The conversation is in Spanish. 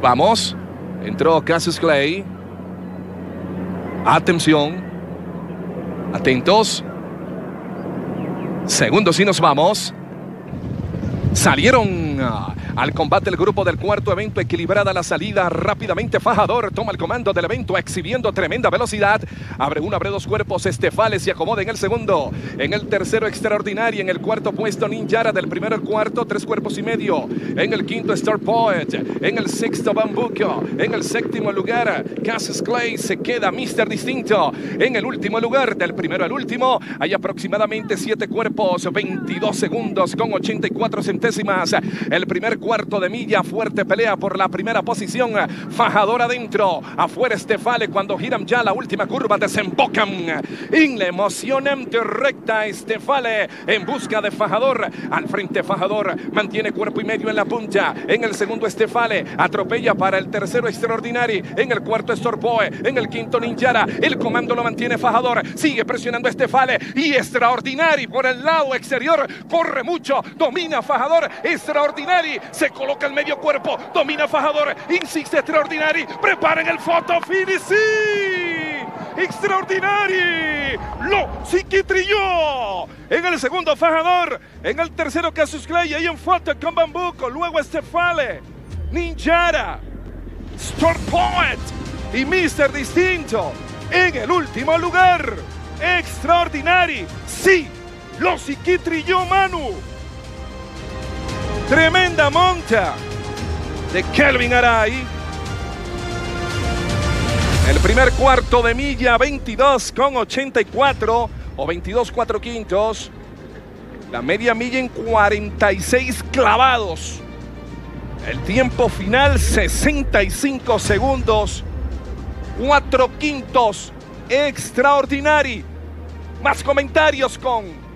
Vamos. Entró Cassius Clay. Atención. Atentos. Segundos y nos vamos. Salieron al combate el grupo del cuarto evento. Equilibrada la salida. Rápidamente Fajador toma el comando del evento, exhibiendo tremenda velocidad. Abre uno, abre dos cuerpos. Estefale se acomoda en el segundo. En el tercero Extraordinario. En el cuarto puesto Ninjara. Del primero al cuarto, 3 cuerpos y medio. En el quinto Star Poet. En el sexto Bambuco. En el séptimo lugar Cassius Clay. Se queda Mr. Distinto. En el último lugar, del primero al último, hay aproximadamente 7 cuerpos, 22 segundos con 84 centésimas. El primer cuarto de milla, fuerte pelea por la primera posición. Fajador adentro, afuera Estefale. Cuando giran ya la última curva, desembocan en la emocionante recta. Estefale en busca de Fajador. Al frente Fajador mantiene cuerpo y medio en la punta. En el segundo Estefale atropella para el tercero Extraordinary. En el cuarto Storboe. En el quinto Ninjara. El comando lo mantiene Fajador. Sigue presionando Estefale y Extraordinary por el lado exterior. Corre mucho, domina Fajador. Extraordinary se coloca el medio cuerpo, domina Fajador, insiste Extraordinary, preparen el photo finish. Extraordinary lo psiquitrilló. En el segundo Fajador, en el tercero Cassius Clay, ahí en foto con Bambuco, luego Estefale, Ninjara, Star Poet y Mr. Distinto. En el último lugar, Extraordinary, sí, lo psiquitrilló Manu. Tremenda monta de Kelvin Aray. El primer cuarto de milla, 22,84 o 22,4/5. La media milla en 46 clavados. El tiempo final, 65 segundos. 4/5. Extraordinary. Más comentarios con